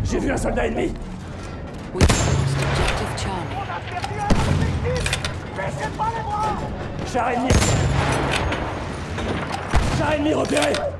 J'ai vu un soldat ennemi. We lost objective Charlie. On a perdu un objectif. Baissez pas les bras. Char ennemi. Char ennemi repéré.